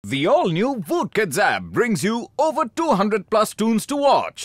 The all-new Voot Kids app brings you over 200 plus tunes to watch.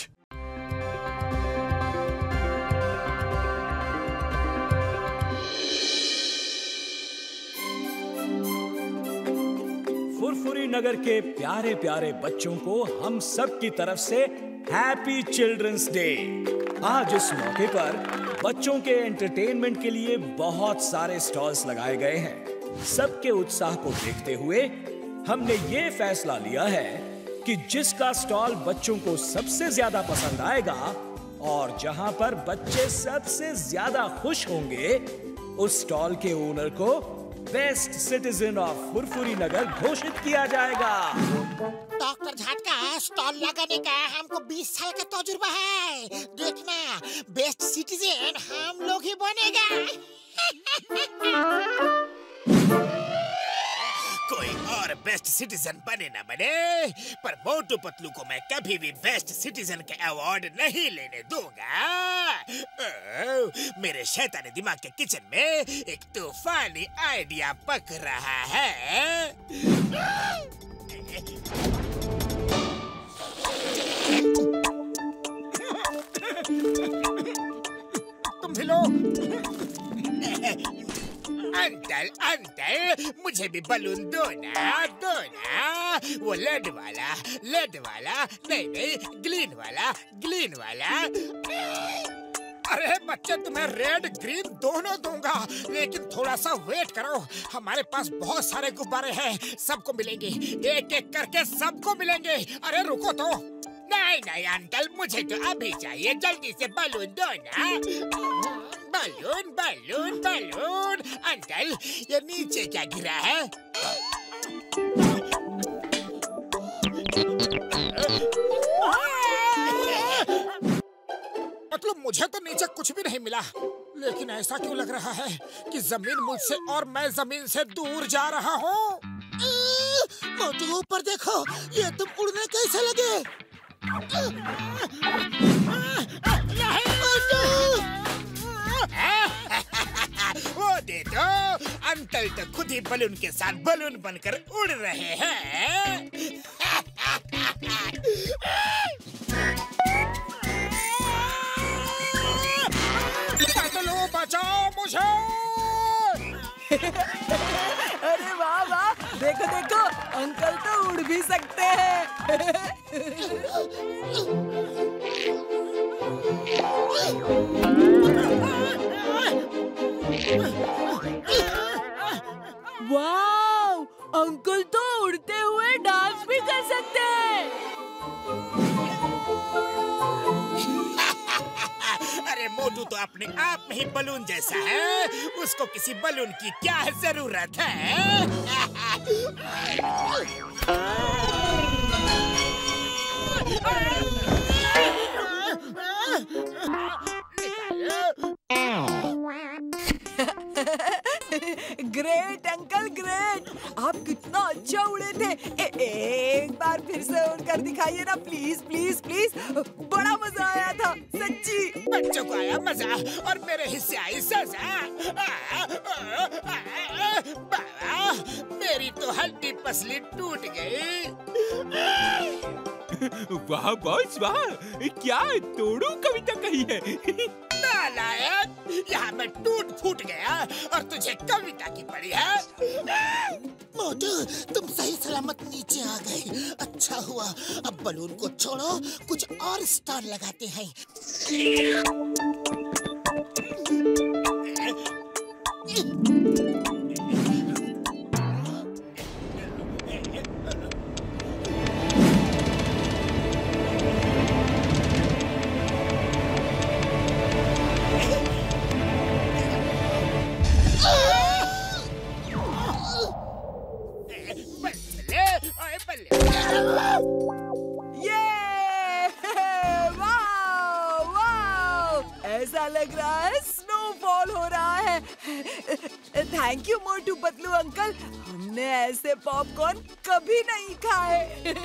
Furfuri नगर के प्यारे प्यारे बच्चों को हम सब की तरफ से हैप्पी चिल्ड्रंस डे। आज इस मौके पर बच्चों के एंटरटेनमेंट के लिए बहुत सारे स्टॉल्स लगाए गए हैं। सबके उत्साह को देखते हुए हमने ये फैसला लिया है कि जिसका स्टॉल बच्चों को सबसे ज्यादा पसंद आएगा और जहां पर बच्चे सबसे ज्यादा खुश होंगे, उस स्टॉल के ओनर को best citizen of Furfuri Nagar घोषित किया जाएगा। डॉक्टर झटका स्टॉल लगाने का हमको 20 साल का तजुर्बा है। देखना, बेस्ट सिटीजन हम लोग ही बनेगा। कोई और बेस्ट सिटीजन बने ना बने, पर मोटू पतलू को मैं कभी भी बेस्ट सिटीजन का अवार्ड नहीं लेने दूंगा। मेरे शैतानी दिमाग के किचन में एक तूफानी आइडिया पक रहा है। तुम भी लो। अंकल अंकल, मुझे भी बलून दो ना, दो ना। वो लेड वाला, नहीं नहीं, ग्रीन वाला। अरे बच्चे, तुम्हें रेड ग्रीन दोनों दूंगा, लेकिन थोड़ा सा वेट करो। हमारे पास बहुत सारे गुब्बारे हैं, सबको मिलेंगे, एक एक करके सबको मिलेंगे। अरे रुको तो। नहीं नहीं अंकल, मुझे तो अभी चाहिए, जल्दी से बलून दो ना। बलून। अंकल, ये नीचे क्या गिरा है? मतलब मुझे तो नीचे कुछ भी नहीं मिला, लेकिन ऐसा क्यों लग रहा है कि जमीन मुझसे और मैं जमीन से दूर जा रहा हूँ। मोटू ऊपर देखो, ये तुम उड़ने कैसे लगे? वो दे दो। अंकल तो खुद ही बलून के साथ बलून बनकर उड़ रहे हैं। बचाओ मुझे। अरे वाह वाह, देखो देखो, अंकल तो उड़ भी सकते हैं। वाह, अंकल तो उड़ते हुए डांस भी कर सकते हैं। अरे मोटू तो अपने आप में ही बलून जैसा है, उसको किसी बलून की क्या जरूरत है। Great uncle, great. आप कितना अच्छा उड़े थे। एक बार फिर से उड़कर दिखाइए ना, प्लीज प्लीज प्लीज। बड़ा मजा आया था, सच्ची। बच्चों को आया मजा और मेरे हिस्से आई सजा। बाबा, मेरी तो हड्डी पसली टूट गई। वाह बॉस वाह, क्या तोड़ू कविता कही है। नालायक, यहाँ मैं टूट फूट गया और तुझे कविता की पड़ी है। मोटू, तुम सही सलामत नीचे आ गए, अच्छा हुआ। अब बलून को छोड़ो, कुछ और स्टॉल लगाते हैं। ऐसा लग रहा है स्नोफॉल हो रहा है। Thank you Motu Patlu uncle, हमने ऐसे पॉपकॉर्न कभी नहीं खाए।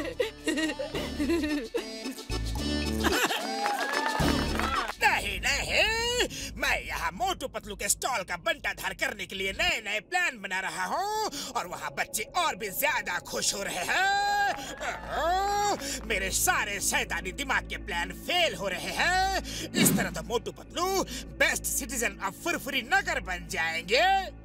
नहीं नहीं, मैं यहाँ मोटू पतलू के स्टॉल का बंटाधार करने के लिए नए नए प्लान बना रहा हूँ और वहाँ बच्चे और भी ज्यादा खुश हो रहे हैं। मेरे सारे शैतानी दिमाग के प्लान फेल हो रहे हैं। इस तरह तो Motu Patlu best citizen of Furfuri Nagar बन जाएंगे।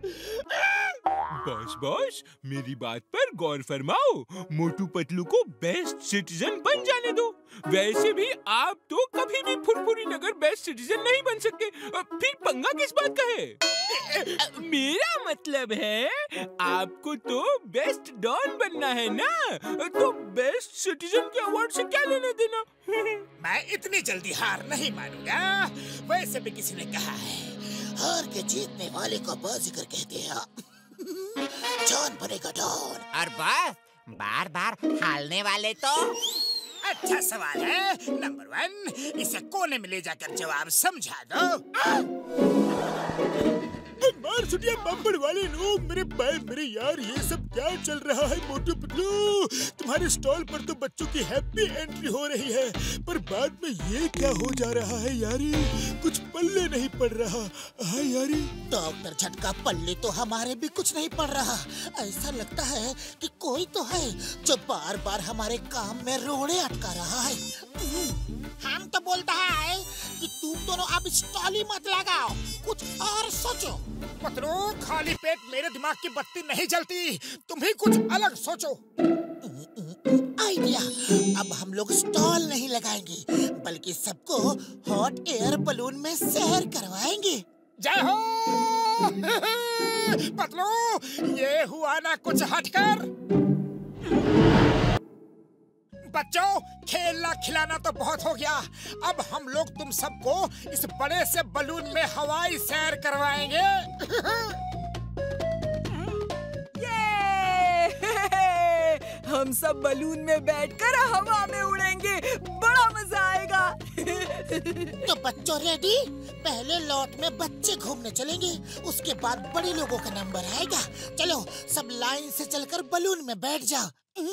बॉस मेरी बात पर गौर फरमाओ। मोटू पतलू को बेस्ट सिटीजन बन जाने दो। वैसे भी आप तो कभी भी फुरफुरी नगर बेस्ट सिटीजन नहीं बन सकते, फिर पंगा किस बात का है? मेरा मतलब है आपको तो बेस्ट डॉन बनना है ना, तो बेस्ट सिटीजन के अवार्ड से क्या लेना देना? मैं इतनी जल्दी हार नहीं मानूंगा। वैसे भी किसी ने कहा है, हार के जीतने वाले को बाजीगर कहते हैं। जॉन बनेगा डॉन। और बस बार बार हारने वाले तो? अच्छा सवाल है। नंबर 1, इसे कोने में ले जाकर जवाब समझा दो। मार छुटिया बम्बड़ वाले लोग, मेरे यार, ये सब क्या चल रहा है? मोटू पतलू, तुम्हारे स्टॉल पर तो बच्चों की हैप्पी एंट्री हो रही है, पर बाद में ये क्या हो जा रहा है यारी? कुछ पल्ले नहीं पड़ रहा है यारी। डॉक्टर झटका, पल्ले तो हमारे भी कुछ नहीं पड़ रहा। ऐसा लगता है कि कोई तो है जो बार बार हमारे काम में रोड़े अटका रहा है। हम तो बोलता है कि तुम दोनों अब स्टॉल ही मत लगाओ, कुछ और सोचो। पतलू, खाली पेट मेरे दिमाग की बत्ती नहीं जलती, तुम ही कुछ अलग सोचो। आइडिया, अब हम लोग स्टॉल नहीं लगाएंगे, बल्कि सबको हॉट एयर बलून में सैर करवाएंगे। जय हो। पतलू, ये हुआ ना कुछ हटकर। बच्चों, खेलना खिलाना तो बहुत हो गया। अब हम लोग तुम सबको इस बड़े से बलून में हवाई सैर करवाएंगे। हम सब बलून में बैठकर हवा में उड़ेंगे, बड़ा मजा आएगा। तो बच्चों रेडी? पहले लॉट में बच्चे घूमने चलेंगे, उसके बाद बड़े लोगों का नंबर आएगा। चलो सब लाइन से चलकर बलून में बैठ जाओ।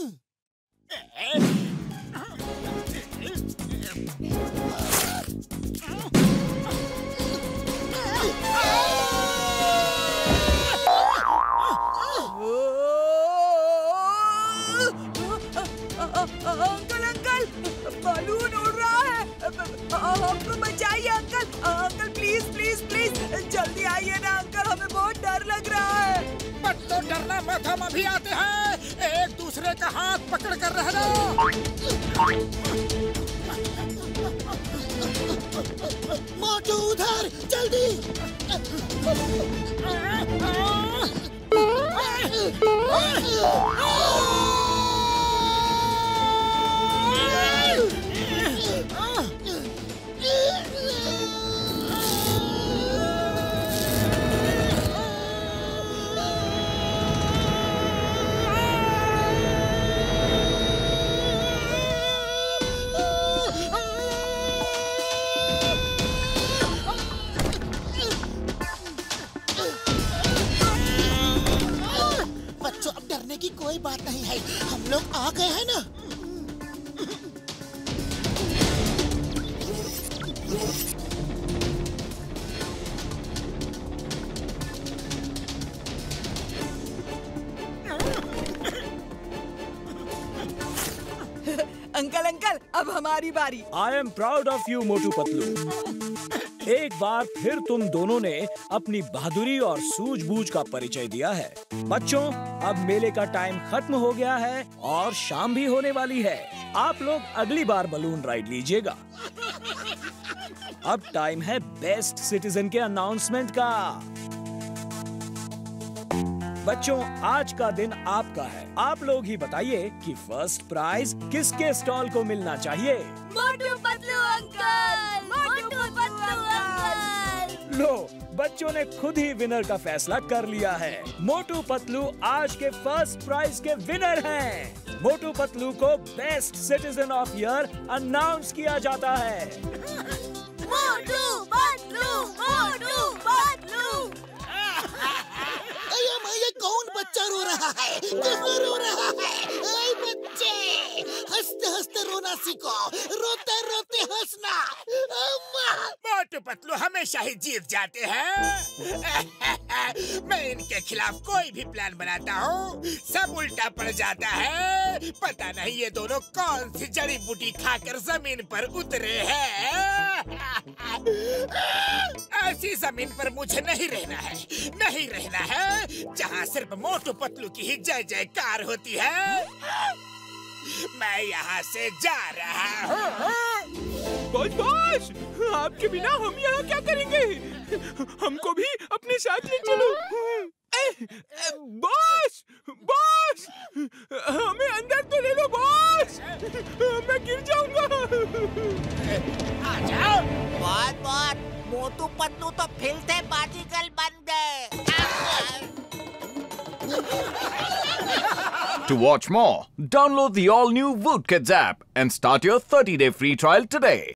अंकल, बलून उड़ रहा है, हमको बचाइए अंकल, प्लीज जल्दी आइए ना अंकल, हमें बहुत डर लग रहा है। बच्चों, डरना मत, हम अभी आते हैं। एक दूसरे का हाथ पकड़ कर रहना। मोटू उधर, जल्दी। बच्चों, अब डरने की कोई बात नहीं है, हम लोग आ गए हैं ना। अंकल, अब हमारी बारी। I am proud of you Motu Patlu. एक बार फिर तुम दोनों ने अपनी बहादुरी और सूझबूझ का परिचय दिया है। बच्चों, अब मेले का टाइम खत्म हो गया है और शाम भी होने वाली है। आप लोग अगली बार बलून राइड लीजिएगा। अब टाइम है बेस्ट सिटीजन के अनाउंसमेंट का। बच्चों, आज का दिन आपका है। आप लोग ही बताइए कि फर्स्ट प्राइज किसके स्टॉल को मिलना चाहिए। Motu Patlu uncle, Motu Patlu uncle. लो, बच्चों ने खुद ही विनर का फैसला कर लिया है। मोटू पतलू आज के फर्स्ट प्राइज के विनर हैं। मोटू पतलू को best citizen of year announce किया जाता है। मोटू पतलू, मोटू पतलू। ये कौन बच्चा रो रहा है? कहाँ रो रहा है? ऐ बच्चे, हंसते हंसते रोना सीखो, रोते रोते हंसना। मोटू पतलू हमेशा ही जीत जाते हैं। मैं इनके खिलाफ कोई भी प्लान बनाता हूँ, सब उल्टा पड़ जाता है। पता नहीं ये दोनों कौन सी जड़ी बूटी खाकर जमीन पर उतरे हैं। ऐसी जमीन पर मुझे नहीं रहना है, नहीं रहना है जहाँ सिर्फ मोटू पतलू की ही जय जयकार होती है। मैं यहाँ से जा रहा हूँ। बॉस, आपके बिना हम यहाँ क्या करेंगे? हमको भी अपने साथ ले चलो। बॉस, हमें अंदर तो ले लो बॉस, मैं गिर जाऊंगा। आ जाओ। बहुत मोटू पतलू तो फिर से बाजीगर बन गए। To watch more, download the all-new Woot Kids app and start your 30-day free trial today.